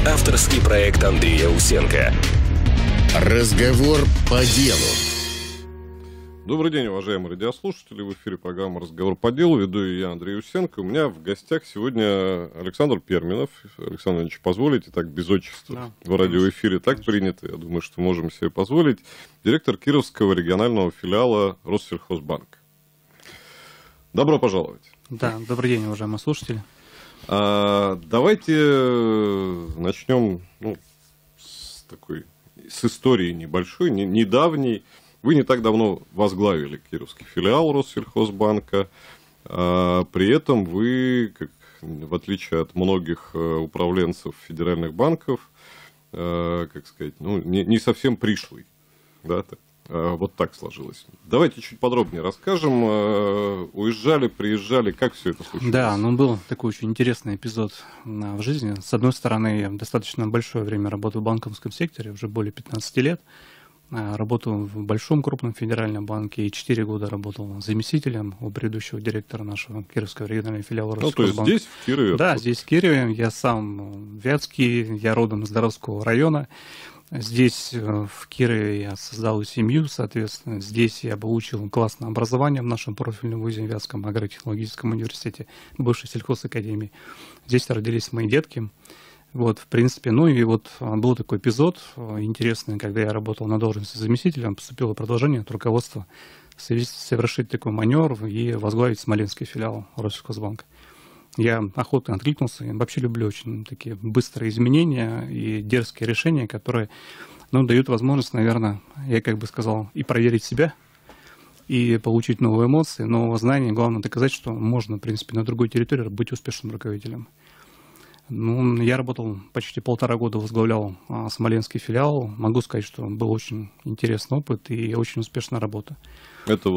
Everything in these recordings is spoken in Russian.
Авторский проект Андрея Усенко. Разговор по делу. Добрый день, уважаемые радиослушатели. В эфире программа «Разговор по делу». Веду я, Андрей Усенко. У меня в гостях сегодня Александр Перминов. Александр Ильич, позволите так без отчества? В радиоэфире так принято. Я думаю, что можем себе позволить. Директор Кировского регионального филиала Россельхозбанка. Добро пожаловать. Да, добрый день, уважаемые слушатели. Давайте начнем с истории небольшой, недавней. Вы не так давно возглавили Кировский филиал Россельхозбанка. При этом вы, в отличие от многих управленцев федеральных банков, не совсем пришлый. Да, вот так сложилось. Давайте чуть подробнее расскажем. Уезжали, приезжали, как все это случилось? Да, был такой очень интересный эпизод в жизни. С одной стороны, я достаточно большое время работаю в банковском секторе, уже более 15 лет. Работал в большом крупном федеральном банке и 4 года работал заместителем у предыдущего директора нашего Кировского регионального филиала Россельхозбанка. То есть здесь, в Кирове? Да, здесь, в Кирове. Я сам вятский, я родом из Доровского района. Здесь, в Кирове, я создал семью, соответственно. Здесь я получил классное образование в нашем профильном вузе Вятском агротехнологическом университете, бывшей сельхозакадемии. Здесь родились мои детки. В принципе, был такой эпизод интересный, когда я работал на должности заместителя, поступило предложение от руководства совершить такой маневр и возглавить смоленский филиал Россельхозбанка. Я охотно откликнулся, я вообще люблю очень такие быстрые изменения и дерзкие решения, которые дают возможность, наверное, я сказал, и проверить себя, и получить новые эмоции, новые знания, главное доказать, что можно, в принципе, на другой территории быть успешным руководителем. Я работал почти 1,5 года, возглавлял смоленский филиал. Могу сказать, что был очень интересный опыт и очень успешная работа. Это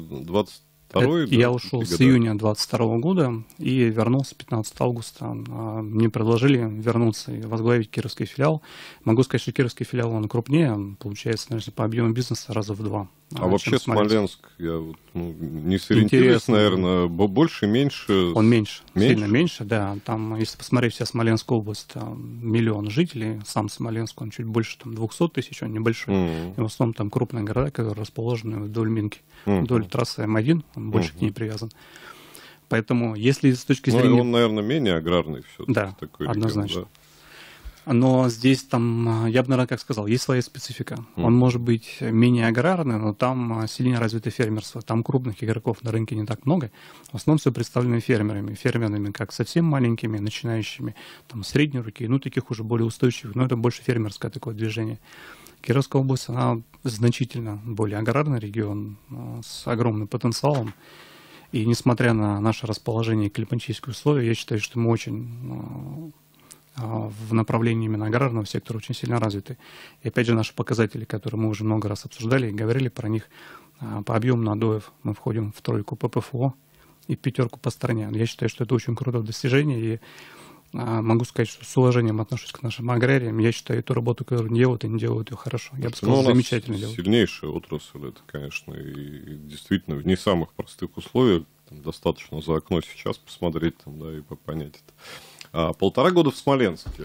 22-й? Я ушел с июня 22 года и вернулся 15 августа. Мне предложили вернуться и возглавить Кировский филиал. Могу сказать, что Кировский филиал, он крупнее, получается, наверное, по объему бизнеса раза в 2. А вообще Смоленск, я не сориентируюсь, наверное, больше, меньше? Он меньше, сильно меньше, да. Там, если посмотреть вся Смоленская область, там 1 миллион жителей, сам Смоленск, он чуть больше 200 тысяч, он небольшой. И в основном там крупные города, которые расположены вдоль Минки, вдоль трассы М1, он больше к ней привязан. Поэтому, если с точки зрения... он, наверное, менее аграрный все-таки. Да, такой однозначно. Регион, да. Но здесь там, я бы, наверное, как сказал, есть своя специфика. Он может быть менее аграрный, но там сильнее развито фермерство. Там крупных игроков на рынке не так много. В основном все представлено фермерами. Фермерами как совсем маленькими, начинающими, там средней руки, таких уже более устойчивых. Но это больше фермерское такое движение. Кировская область, она значительно более аграрный регион с огромным потенциалом. И несмотря на наше расположение и климатические условия, я считаю, что мы очень... в направлении именно аграрного сектора очень сильно развиты. И опять же наши показатели, которые мы уже много раз обсуждали и говорили про них, по объему надоев мы входим в 3 по ПФО и в 5 по стране. Я считаю, что это очень крутое достижение, и могу сказать, что с уважением отношусь к нашим аграриям. Я считаю, эту работу, которую они делают ее хорошо. Я бы сказал, замечательно делают. Сильнейшая отрасль, это, конечно, и действительно в не самых простых условиях. Достаточно за окно сейчас посмотреть и понять это. 1,5 года в Смоленске.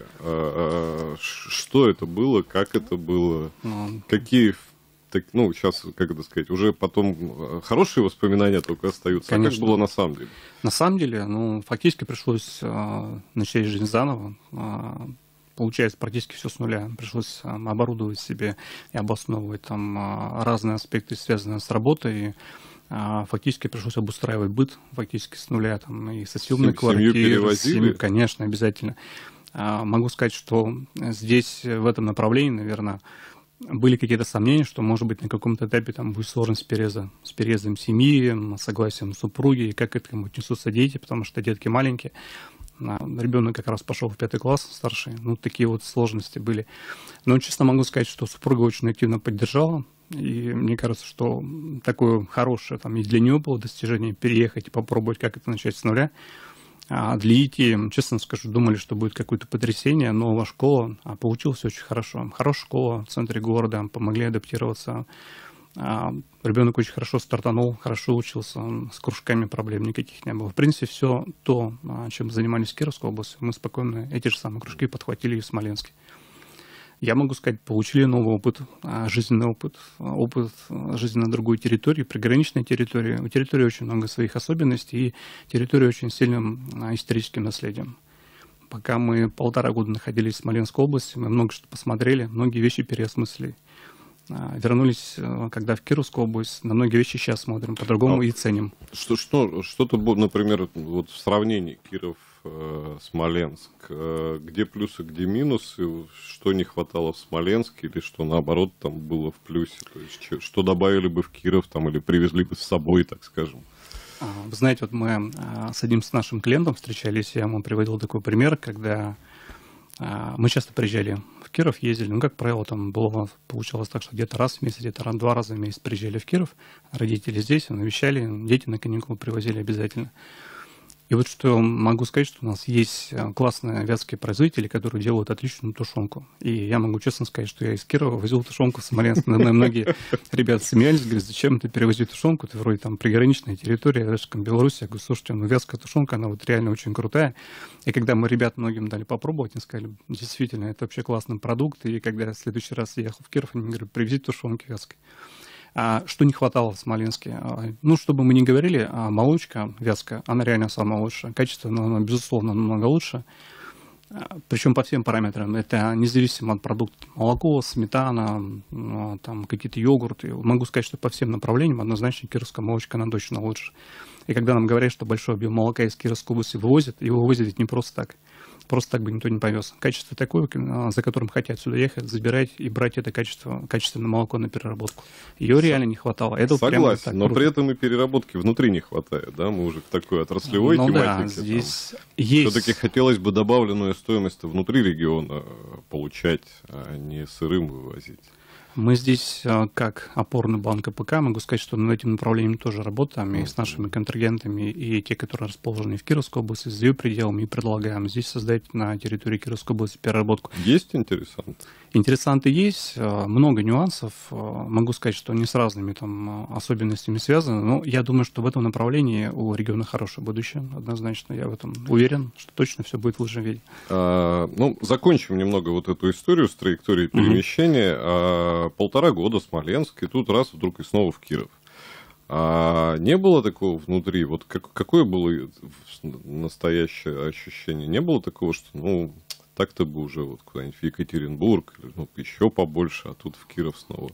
Что это было, как это было, какие, сейчас, как это сказать, уже потом хорошие воспоминания только остаются. Конечно. А как было на самом деле? На самом деле, фактически пришлось начать жизнь заново. Получается, практически все с нуля. Пришлось оборудовать себе и обосновывать разные аспекты, связанные с работой. Фактически пришлось обустраивать быт фактически с нуля, и со съемной квартиры. Семью перевозили? Конечно, обязательно. Могу сказать, что здесь, в этом направлении, наверное, были какие-то сомнения, что, может быть, на каком-то этапе будет сложность с переездом семьи, согласием супруги, и как к этому отнесутся дети, потому что детки маленькие. Ребенок как раз пошел в 5 класс старший. Такие сложности были. Но, честно могу сказать, что супруга очень активно поддержала. И мне кажется, что такое хорошее и для нее было достижение переехать и попробовать, как это начать с нуля. А для детей, честно скажу, думали, что будет какое-то потрясение, новая школа, а получилось очень хорошо. Хорошая школа в центре города, помогли адаптироваться Ребенок очень хорошо стартанул, хорошо учился, с кружками проблем никаких не было. В принципе, все то, чем занимались в Кировской области, мы спокойно эти же самые кружки подхватили и в Смоленске. Я могу сказать, получили новый опыт, жизненный опыт жизни на другой территории, приграничной территории. У территории очень много своих особенностей, и территория очень сильным историческим наследием. Пока мы 1,5 года находились в Смоленской области, мы много что посмотрели, многие вещи переосмыслили. Вернулись, когда в Кировскую область, на многие вещи сейчас смотрим по-другому и ценим. Что-то, например, вот в сравнении Киров-Смоленск, где плюсы, где минусы, что не хватало в Смоленске или что наоборот там было в плюсе, то есть что добавили бы в Киров там или привезли бы с собой, так скажем? Вы знаете, вот мы с одним с нашим клиентом встречались, я ему приводил такой пример, когда мы часто приезжали в Киров, ездили, ну, как правило, там получалось так, что где-то раз в месяц, где-то 2 раза в месяц приезжали в Киров, родители здесь, навещали, дети на каникулы привозили обязательно. И вот что могу сказать, что у нас есть классные вятские производители, которые делают отличную тушенку. И я могу честно сказать, что я из Кирова возил тушенку в Смоленск. Многие ребята смеялись, говорят, зачем ты перевозишь тушенку, ты вроде там приграничная территория, даже как Беларусь. Я говорю, слушайте, ну вятская тушенка, она вот реально очень крутая. И когда мы ребят многим дали попробовать, они сказали, действительно, это вообще классный продукт. И когда в следующий раз я ехал в Киров, они говорят, привези тушенки вятской. Что не хватало в Смоленске? Ну, чтобы мы не говорили, молочка вятская, она реально самая лучшая. Качество, она, безусловно, намного лучше. Причем по всем параметрам. Это независимо от продукта. Молоко, сметана, там какие-то йогурты. Могу сказать, что по всем направлениям однозначно кировская молочка, она точно лучше. И когда нам говорят, что большой объем молока из Кировской области вывозят, его вывозят ведь не просто так. Просто так бы никто не повез. Качество такое, за которым хотят сюда ехать, забирать и брать это качественное молоко на переработку. Ее реально не хватало. Это согласен, но при этом и переработки внутри не хватает, да? Мы уже в такой отраслевой тематике. Да, здесь есть. Все-таки хотелось бы добавленную стоимость внутри региона получать, а не сырым вывозить. Мы здесь, как опорный банк АПК, могу сказать, что над этим направлением тоже работаем, и с нашими контрагентами, и те, которые расположены в Кировской области, с ее пределами, и предлагаем здесь создать на территории Кировской области переработку. Есть интересанты? Интересанты есть, много нюансов. Могу сказать, что они с разными там особенностями связаны, но я думаю, что в этом направлении у региона хорошее будущее, однозначно. Я в этом уверен, что точно все будет в лучшем виде. Ну, закончим немного вот эту историю с траекторией перемещения. 1,5 года Смоленск, и тут раз вдруг и снова в Киров. Не было такого внутри? Вот какое было настоящее ощущение? Не было такого, что, ну, так-то бы уже вот куда-нибудь в Екатеринбург, или, ну, еще побольше, а тут в Киров снова.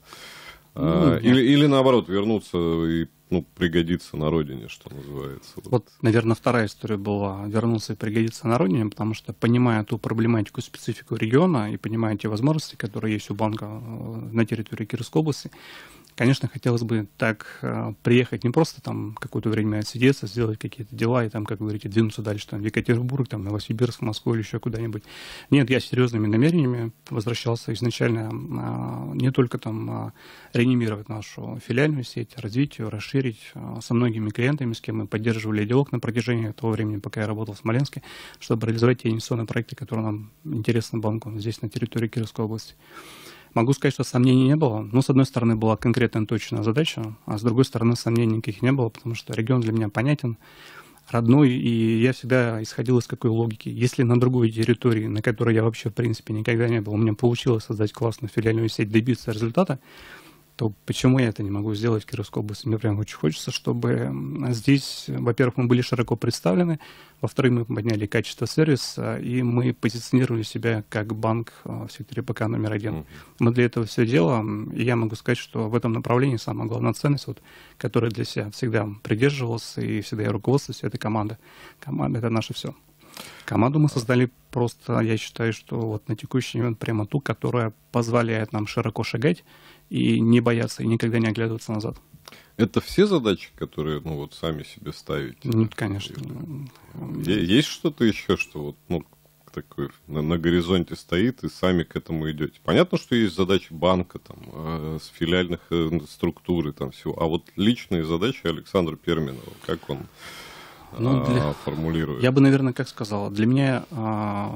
Или наоборот, вернуться и, ну, пригодиться на родине, что называется. Вот, наверное, вторая история была вернуться и пригодиться на родине, потому что, понимая ту проблематику, специфику региона и понимая те возможности, которые есть у банка на территории Кировской области, конечно, хотелось бы так приехать, не просто там какое-то время отсидеться, сделать какие-то дела и там, как вы говорите, двинуться дальше там, в Екатеринбург, там, Новосибирск, Москву или еще куда-нибудь. Нет, я с серьезными намерениями возвращался изначально не только там реанимировать нашу филиальную сеть, развить ее, расширить со многими клиентами, с кем мы поддерживали диалог на протяжении того времени, пока я работал в Смоленске, чтобы реализовать те инвестиционные проекты, которые нам интересны банку здесь на территории Кировской области. Могу сказать, что сомнений не было. Но, с одной стороны, была конкретная точная задача, а с другой стороны, сомнений никаких не было, потому что регион для меня понятен, родной, и я всегда исходил из какой логики. Если на другой территории, на которой я вообще, в принципе, никогда не был, у меня получилось создать классную филиальную сеть, добиться результата, то почему я это не могу сделать в Кировской области? Мне прям очень хочется, чтобы здесь, во-первых, мы были широко представлены, во-вторых, мы подняли качество сервиса, и мы позиционировали себя как банк в секторе ПК номер 1. Мы для этого все делаем, и я могу сказать, что в этом направлении самая главная ценность, вот, которая для себя всегда придерживался, и всегда я руководствуюсь, это команда. Команда — это наше все. Команду мы создали просто, я считаю, что вот на текущий момент прямо ту, которая позволяет нам широко шагать и не бояться, и никогда не оглядываться назад. Это все задачи, которые, ну, вот сами себе ставите? Нет, конечно. Есть что-то еще, что вот, ну, такое на горизонте стоит, и сами к этому идете? Понятно, что есть задачи банка, там, с филиальных структур и там всего, а вот личные задачи Александра Перминова, как он формулирует? Я бы, наверное, как сказал, для меня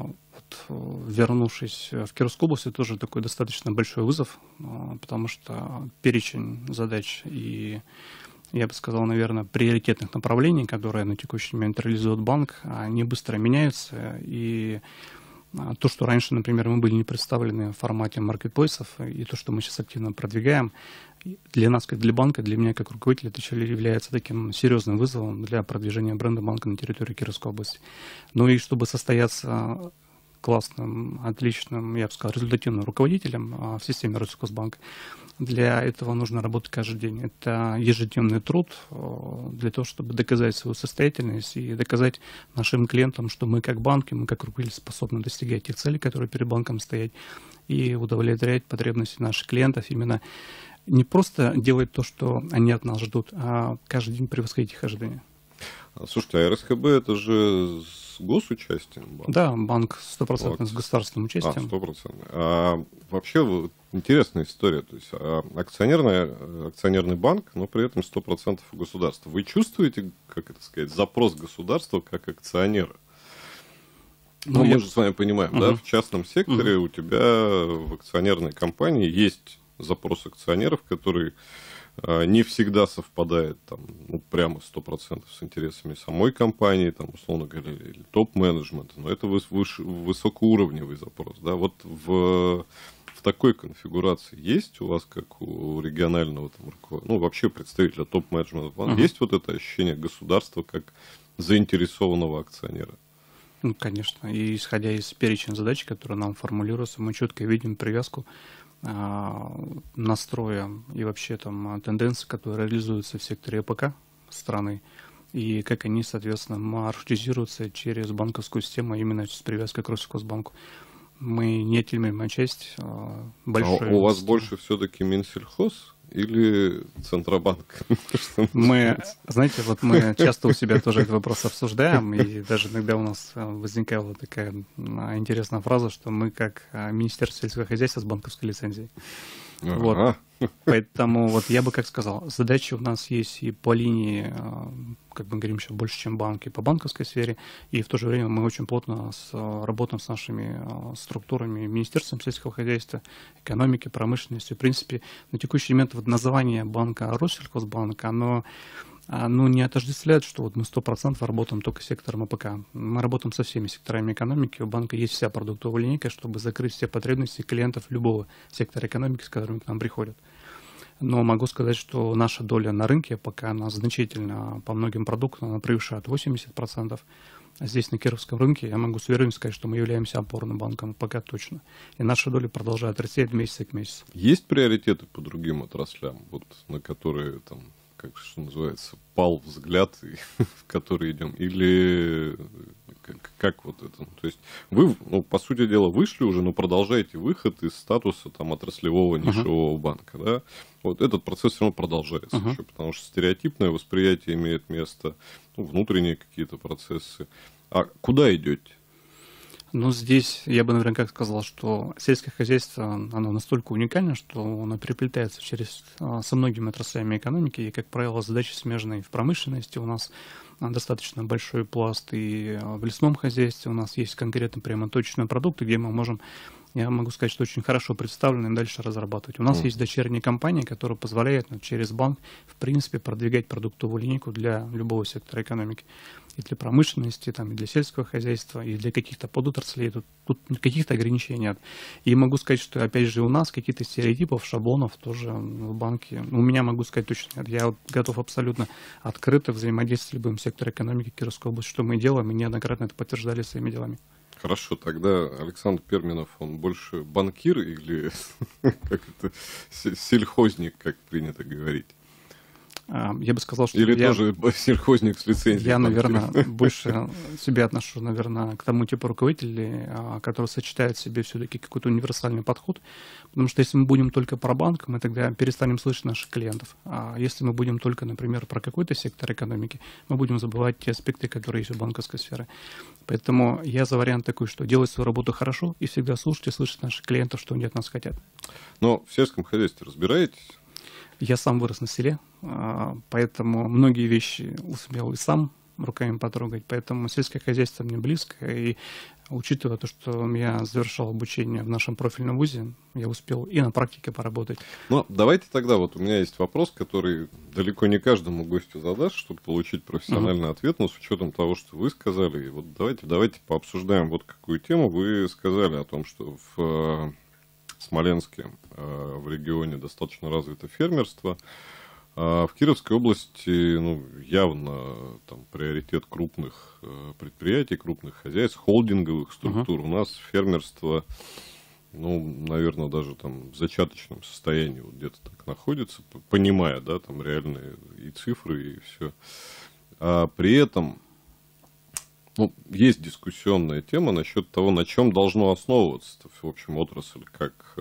вернувшись в Кировскую область, это тоже такой достаточно большой вызов, потому что перечень задач и, я бы сказал, наверное, приоритетных направлений, которые на текущий момент реализует банк, они быстро меняются. И то, что раньше, например, мы были не представлены в формате маркетплейсов, и то, что мы сейчас активно продвигаем, для нас, как для банка, для меня, как руководителя, это является таким серьезным вызовом для продвижения бренда банка на территории Кировской области. Ну и чтобы состояться классным, отличным, я бы сказал, результативным руководителем в системе Россельхозбанка, для этого нужно работать каждый день. Это ежедневный труд для того, чтобы доказать свою состоятельность и доказать нашим клиентам, что мы как банк, и мы как руководитель способны достигать тех целей, которые перед банком стоят, и удовлетворять потребности наших клиентов, именно не просто делать то, что они от нас ждут, а каждый день превосходить их ожидания. Слушайте, а РСХБ это же с госучастием банк? Да, банк 100% с государственным участием. 100%. А вообще вот, интересная история. То есть акционерный банк, но при этом 100% государства. Вы чувствуете, как это сказать, запрос государства как акционера? Ну, мы же с вами понимаем, да, в частном секторе у тебя в акционерной компании есть запрос акционеров, который не всегда совпадает там, ну, прямо 100% с интересами самой компании, там, условно говоря, или топ-менеджмента, но это высокоуровневый запрос. Да? Вот в такой конфигурации есть у вас, как у регионального там, ну, вообще представителя топ-менеджмента, есть вот это ощущение государства как заинтересованного акционера? Ну, конечно. И исходя из перечня задач, которые нам формулируются, мы четко видим привязку настроя и вообще там тенденции, которые реализуются в секторе ЭПК страны, и как они, соответственно, маршрутизируются через банковскую систему, именно с привязкой к Россельхозбанку. Мы неотъемлемая часть большой. А у вас больше все-таки Минсельхоз или Центробанк? Мы, знаете, вот мы часто у себя тоже этот вопрос обсуждаем, и даже иногда у нас возникала такая интересная фраза, что мы как Министерство сельского хозяйства с банковской лицензией. Вот. Поэтому вот я бы как сказал, задачи у нас есть и по линии, как мы говорим, еще больше, чем банк, и по банковской сфере, и в то же время мы очень плотно работаем с нашими структурами, Министерством сельского хозяйства, экономики, промышленности. В принципе, на текущий момент вот название банка Россельхозбанк, оно не отождествляет, что вот мы 100% работаем только с сектором АПК. Мы работаем со всеми секторами экономики. У банка есть вся продуктовая линейка, чтобы закрыть все потребности клиентов любого сектора экономики, с которыми к нам приходят. Но могу сказать, что наша доля на рынке пока она значительно по многим продуктам она превышает 80%. А здесь на Кировском рынке я могу с уверенностью сказать, что мы являемся опорным банком пока точно. И наша доля продолжает расти от месяца к месяцу. Есть приоритеты по другим отраслям, вот, на которые там, как что называется, пал взгляд, в который идем? Или как вот это? То есть вы, ну, по сути дела, вышли уже, но продолжаете выход из статуса там, отраслевого нишевого банка. Да? Вот этот процесс все равно продолжается еще, потому что стереотипное восприятие имеет место, ну, внутренние какие-то процессы. А куда идете? Ну, здесь я бы, наверное, как сказал, что сельское хозяйство, оно настолько уникально, что оно переплетается со многими отраслями экономики, и, как правило, задачи смежные в промышленности. У нас достаточно большой пласт, и в лесном хозяйстве у нас есть конкретно прямо точные продукты, где мы можем, я могу сказать, что очень хорошо представлены и дальше разрабатывать. У нас есть дочерняя компания, которая позволяет через банк, в принципе, продвигать продуктовую линейку для любого сектора экономики. И для промышленности, там, и для сельского хозяйства, и для каких-то подотраслей. Тут каких-то ограничений нет. И могу сказать, что, опять же, у нас каких-то стереотипов, шаблонов тоже в банке. У меня, могу сказать, точно нет. Я готов абсолютно открыто взаимодействовать с любым сектором экономики Кировской области, что мы делаем, и неоднократно это подтверждали своими делами. Хорошо, тогда Александр Перминов, он больше банкир или как это, сельхозник, как принято говорить? Я бы сказал, что или тоже сельхозник с лицензией. Я, наверное, больше себя отношу, наверное, к тому типу руководителей, который сочетает в себе все-таки какой-то универсальный подход. Потому что если мы будем только про банк, мы тогда перестанем слышать наших клиентов. А если мы будем только, например, про какой-то сектор экономики, мы будем забывать те аспекты, которые есть у банковской сферы. Поэтому я за вариант такой, что делать свою работу хорошо и всегда слушать и слышать наших клиентов, что они от нас хотят. Но в сельском хозяйстве разбираетесь? Я сам вырос на селе, поэтому многие вещи успел и сам руками потрогать, поэтому сельское хозяйство мне близко, и Учитывая то, что я завершал обучение в нашем профильном вузе, я успел и на практике поработать. Ну, давайте тогда, вот у меня есть вопрос, который далеко не каждому гостю задашь, чтобы получить профессиональный ответ, но с учетом того, что вы сказали, и вот давайте пообсуждаем вот какую тему. Вы сказали о том, что в Смоленске, в регионе достаточно развито фермерство. А в Кировской области, ну, явно там приоритет крупных предприятий, крупных хозяйств, холдинговых структур. У нас фермерство, ну, наверное, даже там в зачаточном состоянии вот где-то так находится, понимая, да, там реальные и цифры, и все. А при этом, ну, есть дискуссионная тема насчет того, на чем должно основываться, в общем, отрасль, как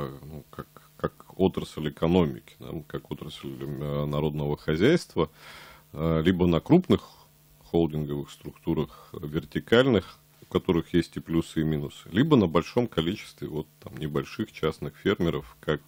отрасль экономики, да, как отрасль народного хозяйства, либо на крупных холдинговых структурах, вертикальных, у которых есть и плюсы, и минусы, либо на большом количестве вот, там, небольших частных фермеров, как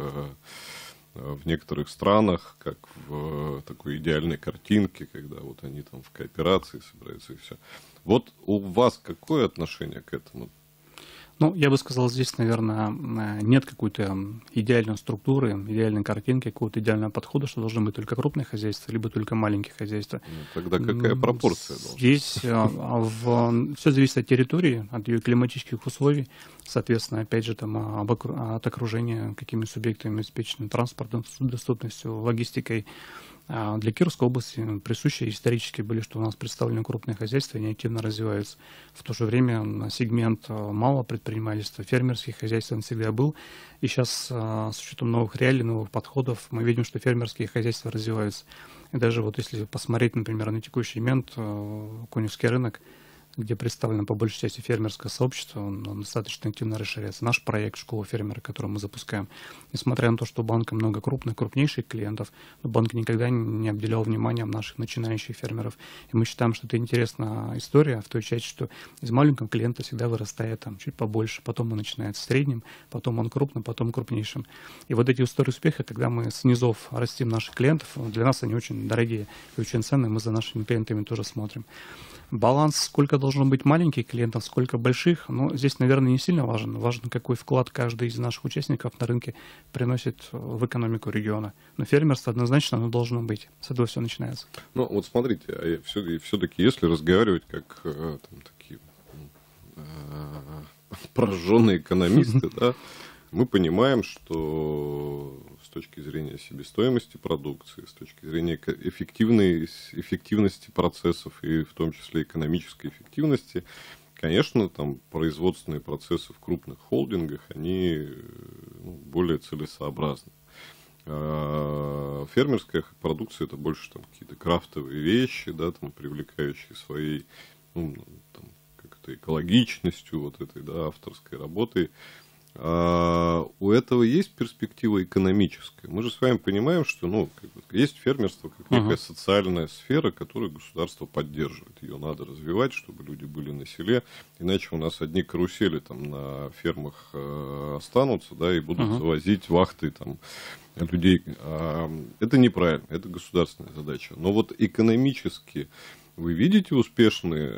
в некоторых странах, как в такой идеальной картинке, когда вот они там в кооперации собираются и все. Вот у вас какое отношение к этому? Ну, я бы сказал, здесь, наверное, нет какой-то идеальной структуры, идеальной картинки, какого-то идеального подхода, что должны быть только крупные хозяйства, либо только маленькие хозяйства. Ну, тогда какая пропорция должна быть? Здесь все зависит от территории, от ее климатических условий, соответственно, опять же, там, от окружения, какими субъектами обеспечены транспортом, доступностью, логистикой. Для Кировской области присущи исторически были, что у нас представлены крупные хозяйства, они активно развиваются. В то же время сегмент малого предпринимательства, фермерских хозяйств он всегда был. И сейчас с учетом новых реалий, новых подходов, мы видим, что фермерские хозяйства развиваются. И даже вот если посмотреть, например, на текущий момент, Коневский рынок, где представлено по большей части фермерское сообщество, он достаточно активно расширяется. Наш проект «Школа фермера», который мы запускаем, несмотря на то, что у банка много крупнейших клиентов, но банк никогда не обделял вниманием наших начинающих фермеров. И мы считаем, что это интересная история в той части, что из маленького клиента всегда вырастает там чуть побольше, потом он начинает средним, потом он крупным, потом крупнейшим. И вот эти истории успеха, когда мы с низов растим наших клиентов, для нас они очень дорогие и очень ценные, мы за нашими клиентами тоже смотрим. Баланс, сколько должно быть маленьких клиентов, сколько больших, но здесь, наверное, не сильно важен. Важен, какой вклад каждый из наших участников на рынке приносит в экономику региона. Но фермерство однозначно оно должно быть. С этого все начинается. Ну, вот смотрите, все-таки, если разговаривать как там, такие прожженные экономисты, да, мы понимаем, что с точки зрения себестоимости продукции, с точки зрения эффективности процессов и в том числе экономической эффективности, конечно, там производственные процессы в крупных холдингах, они более целесообразны. Фермерская продукция — это больше там какие-то крафтовые вещи, да, там, привлекающие своей как-то экологичностью, вот этой, да, авторской работой. У этого есть перспектива экономическая. Мы же с вами понимаем, что есть фермерство как некая социальная сфера, которую государство поддерживает. Ее надо развивать, чтобы люди были на селе. Иначе у нас одни карусели там на фермах останутся, да, и будут завозить вахты там людей. Это неправильно, это государственная задача. Но вот экономически вы видите успешные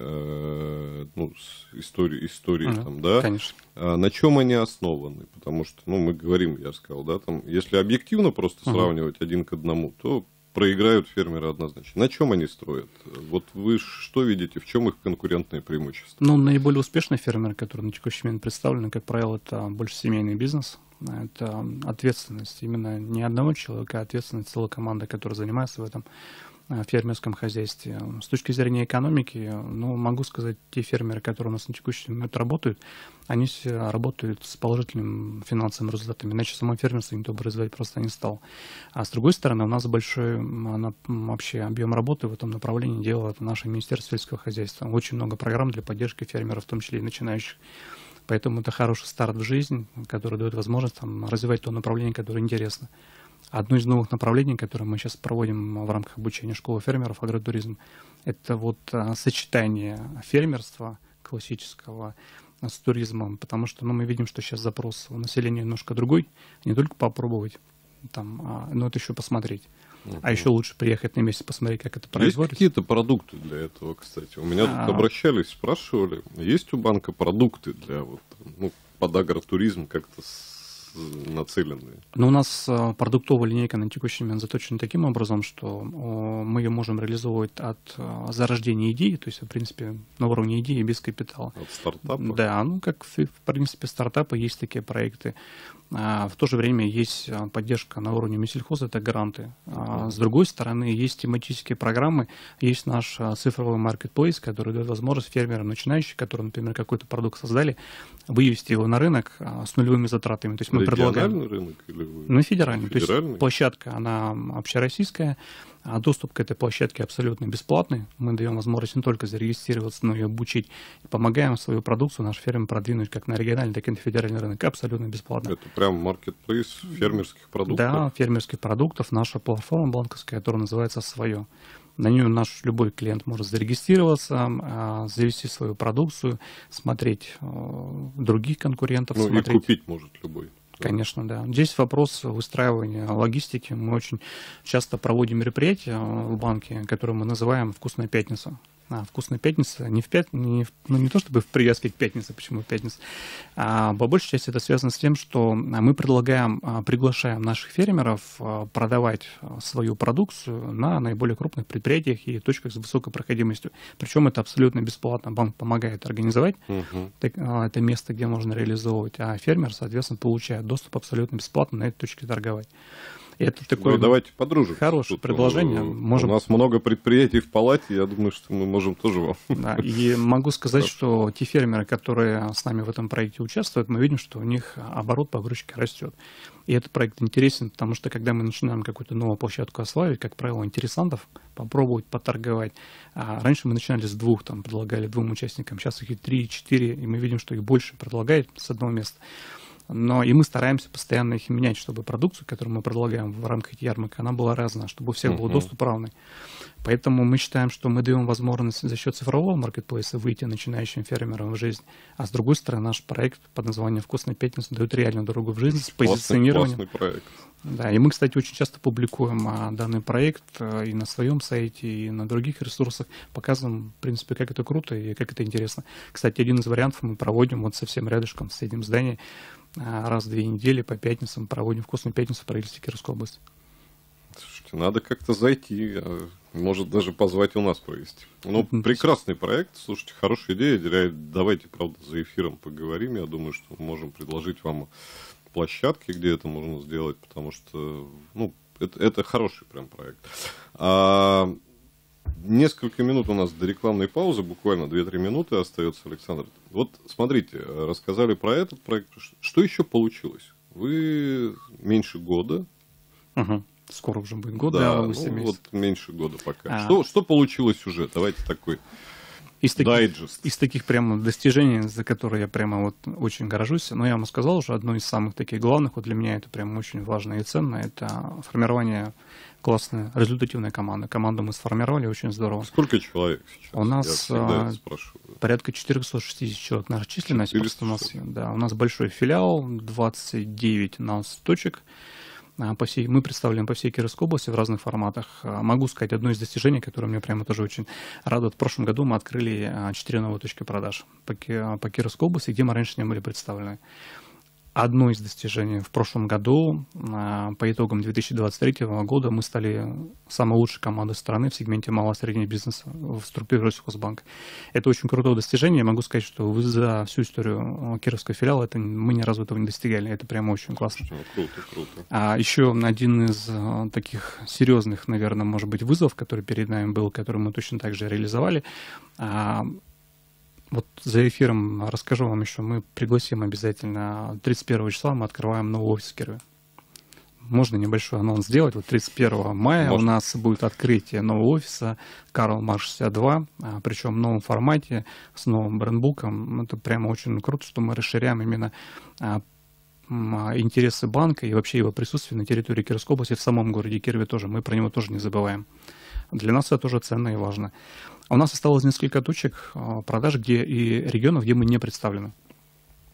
истории там, да? Конечно. На чем они основаны? Потому что, мы говорим, я сказал, да, там, если объективно просто сравнивать один к одному, то проиграют фермеры однозначно. На чем они строят? Вот вы что видите, в чем их конкурентное преимущество? Наиболее успешные фермеры, которые на текущий момент представлены, как правило, это больше семейный бизнес. Это ответственность именно не одного человека, а ответственность целой команды, которая занимается в этом фермерском хозяйстве. С точки зрения экономики, могу сказать, те фермеры, которые у нас на текущий момент работают, они работают с положительными финансовыми результатами, иначе само фермерство никто бы развивать просто не стал. А с другой стороны, у нас большой вообще объем работы в этом направлении делает наше Министерство сельского хозяйства. Очень много программ для поддержки фермеров, в том числе и начинающих. Поэтому это хороший старт в жизнь, который дает возможность развивать то направление, которое интересно. Одно из новых направлений, которое мы сейчас проводим в рамках обучения школы фермеров, агротуризм, это сочетание фермерства классического с туризмом, потому что мы видим, что сейчас запрос у населения немножко другой, не только попробовать, но это еще посмотреть. А еще лучше приехать на месте, посмотреть, как это производится. Есть какие-то продукты для этого, кстати? У меня тут обращались, спрашивали, есть у банка продукты для вот, ну, под агротуризм как-то нацеленные? Но у нас продуктовая линейка на текущий момент заточена таким образом, что мы ее можем реализовывать от зарождения идеи, то есть, в принципе, на уровне идеи без капитала. От стартапа? Да, ну, как, в принципе, стартапы, есть такие проекты. В то же время есть поддержка на уровне Минсельхоза, это гранты. С другой стороны, есть тематические программы, есть наш цифровой маркетплейс, который дает возможность фермерам начинающим, которые, например, какой-то продукт создали, вывести его на рынок с нулевыми затратами. То есть мы предлагаем... рынок? Или вы... Ну, федеральный. То есть площадка, она общероссийская, а доступ к этой площадке абсолютно бесплатный. Мы даем возможность не только зарегистрироваться, но и обучить. И помогаем свою продукцию, наш ферме продвинуть как на региональный, так и на федеральный рынок абсолютно бесплатно. Это прям маркетплейс фермерских продуктов? Да, фермерских продуктов. Наша платформа банковская, которая называется «Свое». На нее наш любой клиент может зарегистрироваться, завести свою продукцию, смотреть других конкурентов. Ну смотреть... и купить может любой. Конечно, да. Здесь вопрос выстраивания логистики. Мы очень часто проводим мероприятия в банке, которые мы называем «Вкусная пятница». Вкусная пятница не не то чтобы в привязке к пятнице, почему пятница, а по большей части это связано с тем, что мы приглашаем наших фермеров продавать свою продукцию на наиболее крупных предприятиях и точках с высокой проходимостью. Причем это абсолютно бесплатно. Банк помогает организовать это место, где можно реализовывать, а фермер, соответственно, получает доступ абсолютно бесплатно на этой точке торговать. Это такое давайте подружимся. Хорошее предложение. У нас много предприятий в палате, я думаю, что мы можем тоже вам. Да, и могу сказать, что те фермеры, которые с нами в этом проекте участвуют, мы видим, что у них оборот по выручке растет. И этот проект интересен, потому что когда мы начинаем какую-то новую площадку осваивать, как правило, интересантов, попробовать поторговать. Раньше мы начинали с 2, предлагали 2 участникам, сейчас их и 3, 4, и мы видим, что их больше предлагают с одного места. Но и мы стараемся постоянно их менять, чтобы продукцию, которую мы предлагаем в рамках ярмарки, она была разная, чтобы у всех был доступ равный. Поэтому мы считаем, что мы даем возможность за счет цифрового маркетплейса выйти начинающим фермерам в жизнь. А с другой стороны, наш проект под названием «Вкусная пятница» дает реальную дорогу в жизнь с позиционированием. Классный проект. Да, и мы, кстати, очень часто публикуем данный проект и на своем сайте, и на других ресурсах, показываем, в принципе, как это круто и как это интересно. Кстати, один из вариантов мы проводим вот совсем рядышком с этим зданием. Раз в 2 недели по пятницам проводим «Вкусную пятницу» в правительстве Кировской области. Слушайте, надо как-то зайти, может даже позвать у нас провести. Ну, прекрасный проект, слушайте, хорошая идея. Давайте, правда, за эфиром поговорим. Я думаю, что мы можем предложить вам площадки, где это можно сделать, потому что, ну, это хороший прям проект. Несколько минут у нас до рекламной паузы, буквально 2-3 минуты остается, Александр. Вот смотрите, рассказали про этот проект. Что еще получилось? Вы меньше года. Скоро уже будет год, да, вот меньше года пока. Что получилось уже? Давайте такой дайджест. Из таких прямо достижений, за которые я прямо вот очень горжусь, но я вам сказал уже, одно из самых таких главных, вот для меня это прямо очень важно и ценно, это формирование классной, результативной команды. Команду мы сформировали очень здорово. Сколько человек сейчас? У нас порядка 460 человек наша численность. У нас большой филиал, 29 нас точек. Мы представлены по всей Кировской области в разных форматах. Могу сказать, одно из достижений, которое меня прямо тоже очень радует. В прошлом году мы открыли 4 новые точки продаж по Кировской области, где мы раньше не были представлены. Одно из достижений в прошлом году, по итогам 2023 года, мы стали самой лучшей командой страны в сегменте малого и среднего бизнеса в структуре Россельхозбанка. Это очень крутое достижение. Я могу сказать, что за всю историю Кировского филиала мы ни разу этого не достигали. Это прямо очень классно. Круто. А еще один из таких серьезных, наверное, может быть, вызовов, который перед нами был, который мы точно так же реализовали. Вот за эфиром расскажу вам еще, мы пригласим обязательно 31 числа, мы открываем новый офис в Кирове. Можно небольшой анонс сделать. Вот 31 мая у нас будет открытие нового офиса Карл Маркс 62, причем в новом формате, с новым брендбуком. Это прямо очень круто, что мы расширяем именно интересы банка и вообще его присутствие на территории Кировской области, в самом городе Кирове тоже. Мы про него тоже не забываем. Для нас это тоже ценно и важно. У нас осталось несколько точек продаж и регионов, где мы не представлены.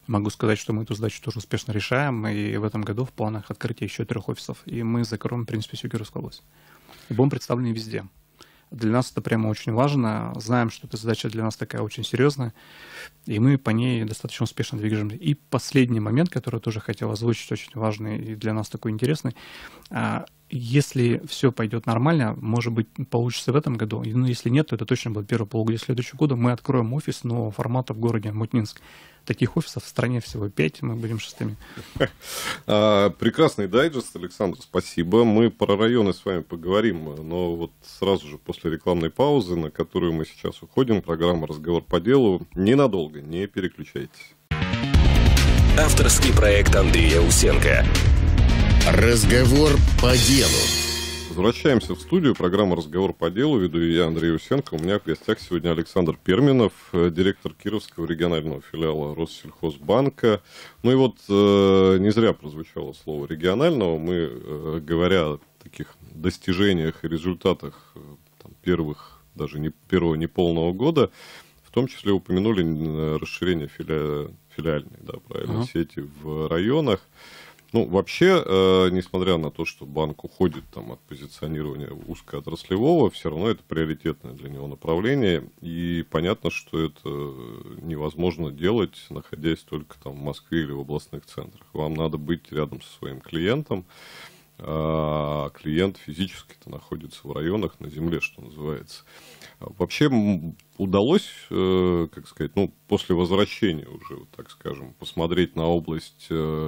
Могу сказать, что мы эту задачу тоже успешно решаем, и в этом году в планах открытия еще 3 офисов, и мы закроем, в принципе, всю Кировскую область. И будем представлены везде. Для нас это прямо очень важно. Знаем, что эта задача для нас такая очень серьезная, и мы по ней достаточно успешно двигаемся. И последний момент, который тоже хотел озвучить, очень важный и для нас такой интересный. Если все пойдет нормально, может быть, получится в этом году. Но если нет, то это точно будет первое полугодие следующего года. Мы откроем офис нового формата в городе Омутнинск. Таких офисов в стране всего 5, мы будем 6-ми. Прекрасный дайджест, Александр, спасибо. Мы про районы с вами поговорим, но вот сразу же после рекламной паузы, на которую мы сейчас уходим, программа «Разговор по делу». Ненадолго, не переключайтесь. Авторский проект Андрея Усенко. Разговор по делу. Возвращаемся в студию. Программа «Разговор по делу». Веду я, Андрей Усенко. У меня в гостях сегодня Александр Перминов, директор Кировского регионального филиала Россельхозбанка. Ну и вот не зря прозвучало слово «регионального». Мы, говоря о таких достижениях и результатах первых, даже не первого неполного года, в том числе упомянули расширение филиальной, да, правильно, сети в районах. Ну, вообще, несмотря на то, что банк уходит там, от позиционирования узкоотраслевого, все равно это приоритетное для него направление. И понятно, что это невозможно делать, находясь только там, в Москве или в областных центрах. Вам надо быть рядом со своим клиентом, а клиент физически находится в районах, на земле, что называется. Вообще удалось, как сказать, ну, после возвращения уже, так скажем, посмотреть на область...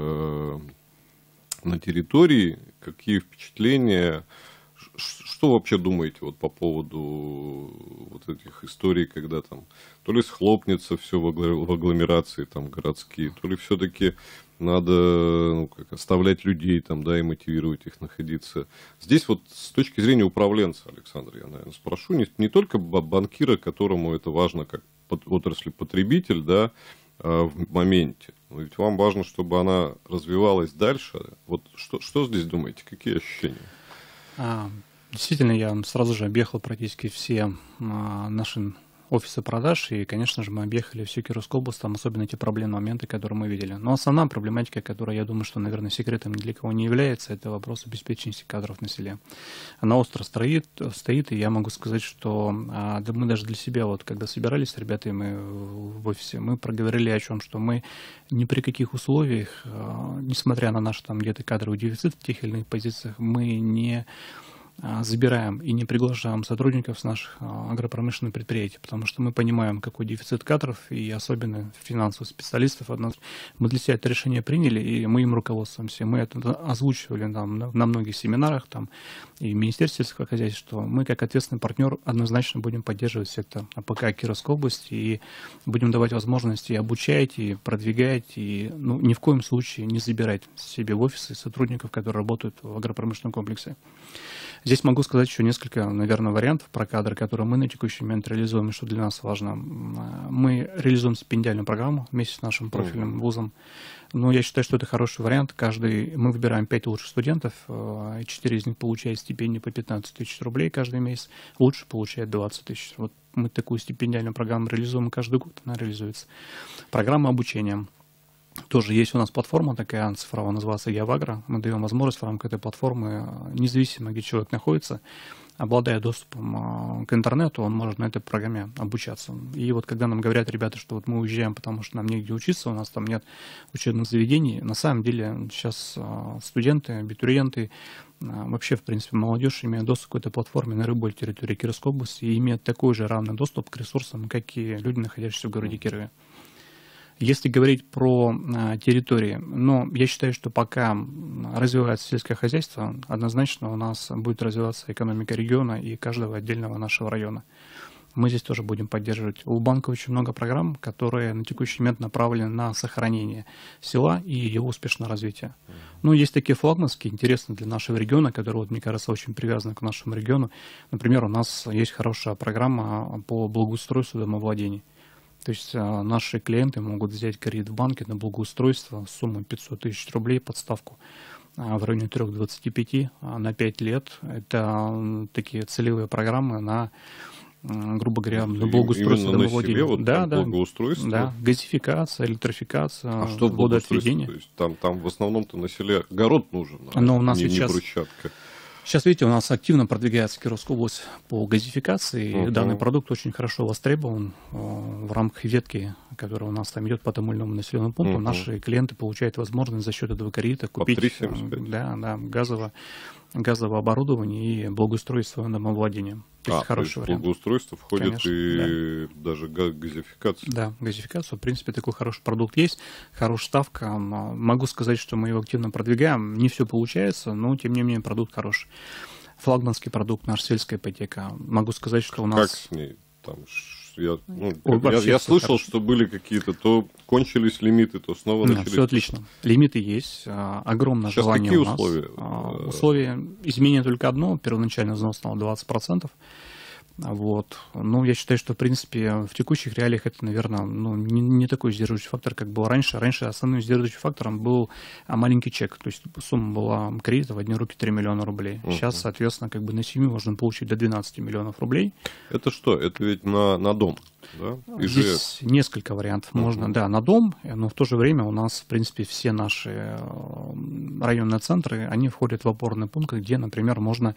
на территории, какие впечатления, что вообще думаете вот по поводу вот этих историй, когда там то ли схлопнется все в агломерации там городские, то ли все-таки надо оставлять людей там, да, и мотивировать их находиться. Здесь вот с точки зрения управленца, Александр, я, наверное, спрошу, не только банкира, которому это важно как отрасли потребитель, да, в моменте. Но ведь вам важно, чтобы она развивалась дальше. Вот что здесь думаете? Какие ощущения? Действительно, я сразу же объехал практически все наши офисы продаж, и, конечно же, мы объехали всю Кировскую область, там особенно те проблемные моменты, которые мы видели. Но основная проблематика, которая, я думаю, что, наверное, секретом ни для кого не является, это вопрос обеспеченности кадров на селе. Она остро стоит, и я могу сказать, что да, мы даже для себя, вот когда собирались с ребятами в офисе, мы проговорили о чем, что мы ни при каких условиях, несмотря на наш там где-то кадровый дефицит в тех или иных позициях, мы не забираем и не приглашаем сотрудников с наших агропромышленных предприятий, потому что мы понимаем, какой дефицит кадров и особенно финансовых специалистов. Мы для себя это решение приняли, и мы им руководствуемся. Мы это озвучивали там, на многих семинарах там, и в Министерстве сельского хозяйства, что мы как ответственный партнер однозначно будем поддерживать сектор АПК Кировской области и будем давать возможности и обучать, и продвигать, и ни в коем случае не забирать себе в офисы сотрудников, которые работают в агропромышленном комплексе. Здесь могу сказать еще несколько, наверное, вариантов про кадры, которые мы на текущий момент реализуем, и что для нас важно. Мы реализуем стипендиальную программу вместе с нашим профильным вузом. Но я считаю, что это хороший вариант. Мы выбираем 5 лучших студентов, 4 из них получают стипендию по 15 тысяч рублей каждый месяц, лучше получает 20 тысяч. Вот мы такую стипендиальную программу реализуем каждый год, она реализуется. Программа обучения. Тоже есть у нас платформа такая цифровая, называется Явагро. Мы даем возможность в рамках этой платформы, независимо где человек находится, обладая доступом к интернету, он может на этой программе обучаться. И вот когда нам говорят ребята, что вот мы уезжаем, потому что нам негде учиться, у нас там нет учебных заведений, на самом деле сейчас студенты, абитуриенты, вообще, в принципе, молодежь имеет доступ к этой платформе на любой территории Кировской области и имеет такой же равный доступ к ресурсам, как и люди, находящиеся в городе Кирове. Если говорить про территории, но я считаю, что пока развивается сельское хозяйство, однозначно у нас будет развиваться экономика региона и каждого отдельного нашего района. Мы здесь тоже будем поддерживать. У банка очень много программ, которые на текущий момент направлены на сохранение села и его успешное развитие. Ну, есть такие флагманские, интересные для нашего региона, которые, вот, мне кажется, очень привязаны к нашему региону. Например, у нас есть хорошая программа по благоустройству домовладений. То есть наши клиенты могут взять кредит в банке на благоустройство с суммой 500 тысяч рублей под ставку в районе 3,25 на 5 лет. Это такие целевые программы на грубо говоря, благоустройство домовладения. Вот да, благоустройство. Да, газификация, электрификация, а что водоотведение. То есть там в основном-то на селе огород нужен, но у нас не сейчас... брусчатка. Сейчас, видите, у нас активно продвигается Кировская область по газификации, и данный продукт очень хорошо востребован в рамках ветки, которая у нас там идет по тому или иному населенному пункту. Наши клиенты получают возможность за счет этого кредита купить газовое оборудование и благоустроить свое домовладение. То есть хороший вариант. Благоустройство входит, конечно, и даже газификация. Да, газификация, в принципе, такой хороший продукт есть, хорошая ставка. Могу сказать, что мы его активно продвигаем. Не все получается, но, тем не менее, продукт хороший. Флагманский продукт, наша сельская ипотека. Могу сказать, что у нас... Как с ней? Там, я слышал, что были какие-то, то кончились лимиты, то снова начались. Все отлично. Лимиты есть, огромное сейчас желание какие у нас. Условия? Условия изменения только одно, первоначально взнос стал 20%. Вот. Ну, я считаю, что, в принципе, в текущих реалиях это, наверное, не такой сдерживающий фактор, как был раньше. Раньше основным сдерживающим фактором был маленький чек. То есть сумма была кредита в одни руки 3 миллиона рублей. Сейчас, соответственно, как бы на семью можно получить до 12 миллионов рублей. Это что? Это ведь на дом, да? Здесь несколько вариантов. Можно, да, на дом, но в то же время у нас, в принципе, все наши районные центры, они входят в опорные пункты, где, например, можно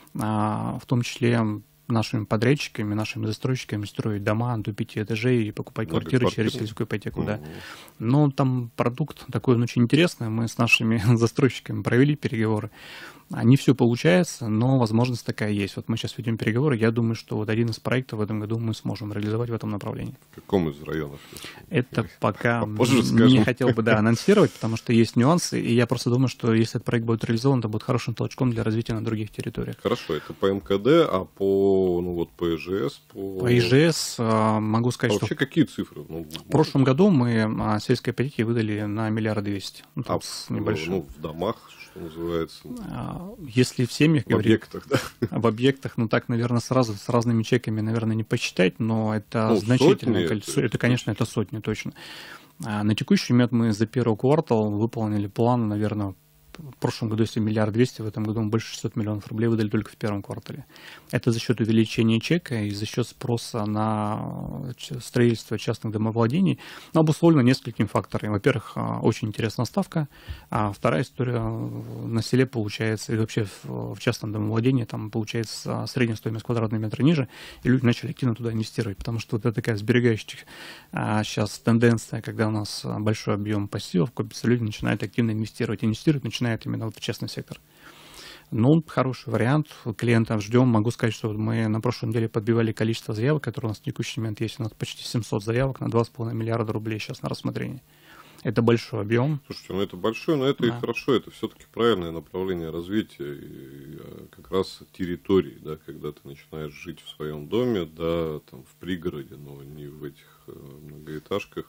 в том числе нашими подрядчиками, нашими застройщиками строить дома до 5 этажей и покупать квартиры через сельскую ипотеку. Да. Но там продукт такой очень интересный. Мы с нашими застройщиками провели переговоры. Не все получается, но возможность такая есть. Вот мы сейчас ведем переговоры. Я думаю, что вот один из проектов в этом году мы сможем реализовать в этом направлении. В каком из районов? Это пока не хотел бы анонсировать, потому что есть нюансы. И я просто думаю, что если этот проект будет реализован, то будет хорошим толчком для развития на других территориях. Хорошо, это по МКД, а по ИЖС? По ИЖС могу сказать, что... Вообще какие цифры? В прошлом году мы сельской ипотеки выдали на 1 200 000 000. Небольшой. В домах, что называется? Если в семьях говорить... В объектах, да? Об объектах, так, наверное, сразу с разными чеками, наверное, не посчитать, но это значительное количество. Это, конечно, это сотни, точно. На текущий момент мы за первый квартал выполнили план, наверное, в прошлом году, если 1 200 000 000, в этом году мы больше 600 миллионов рублей выдали только в первом квартале. Это за счет увеличения чека и за счет спроса на строительство частных домовладений, но обусловлено несколькими факторами. Во-первых, очень интересная ставка, а вторая история на селе получается, и вообще в частном домовладении там получается средняя стоимость квадратного метра ниже, и люди начали активно туда инвестировать, потому что вот это такая сберегающая сейчас тенденция, когда у нас большой объем пассивов копится, люди начинают активно инвестировать начинают именно вот в частный сектор. Ну, хороший вариант. Клиентов ждем. Могу сказать, что мы на прошлой неделе подбивали количество заявок, которые у нас в текущий момент есть. У нас почти 700 заявок на 2,5 миллиарда рублей сейчас на рассмотрение. Это большой объем. Слушайте, это большой, но это и хорошо. Это все-таки правильное направление развития. И как раз территории, да, когда ты начинаешь жить в своем доме, да, там в пригороде, но не в этих многоэтажках.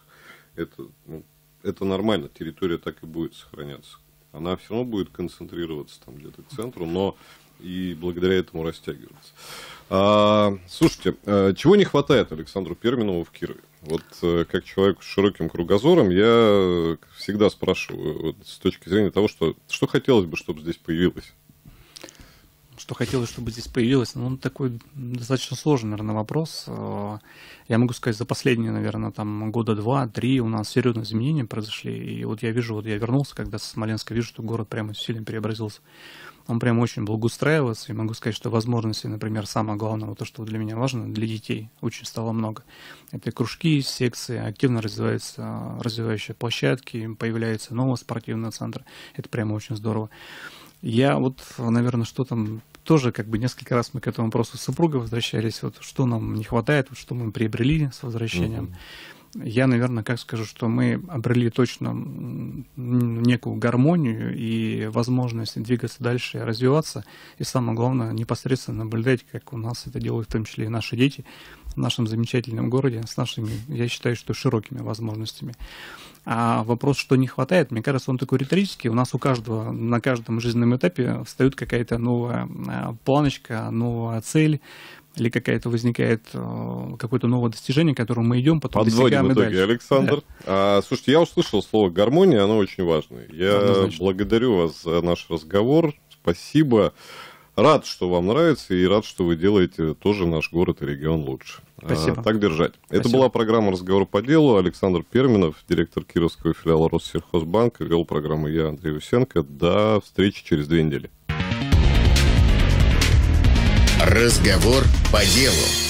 Это нормально. Территория так и будет сохраняться. Она все равно будет концентрироваться там где-то к центру, но и благодаря этому растягиваться. Слушайте, чего не хватает Александру Перминову в Кирове? Вот как человек с широким кругозором, я всегда спрашиваю вот, с точки зрения того, что хотелось бы, чтобы здесь появилось. Что хотелось, чтобы здесь появилось? Такой достаточно сложный, наверное, вопрос. Я могу сказать, за последние, наверное, года 2-3 у нас серьезные изменения произошли. И вот я вижу, я вернулся, когда со Смоленска, вижу, что город прямо сильно преобразился. Он прямо очень благоустраивается. И могу сказать, что возможностей, например, самое главное, то, что для меня важно, для детей очень стало много. Это кружки, секции, активно развиваются развивающие площадки, появляются новые спортивные центры. Это прямо очень здорово. Я наверное, что там тоже несколько раз мы к этому вопросу с супругой возвращались, что нам не хватает, что мы приобрели с возвращением. Я, наверное, скажу, что мы обрели точно некую гармонию и возможность двигаться дальше и развиваться. И самое главное, непосредственно наблюдать, как у нас это делают в том числе и наши дети в нашем замечательном городе с нашими, я считаю, что широкими возможностями. А вопрос, что не хватает, мне кажется, он такой риторический. У нас у каждого на каждом жизненном этапе встает какая-то новая планочка, новая цель, или какая-то возникает какое-то новое достижение, к которому мы идем, потом достигаем и дальше. Подводим итоги, Александр. Да. Слушайте, я услышал слово «гармония», оно очень важное. Я благодарю вас за наш разговор. Спасибо. Рад, что вам нравится, и рад, что вы делаете тоже наш город и регион лучше. Спасибо. Так держать. Спасибо. Это была программа «Разговор по делу». Александр Перминов, директор Кировского филиала Россельхозбанка, вел программу я, Андрей Усенко. До встречи через 2 недели. Разговор по делу.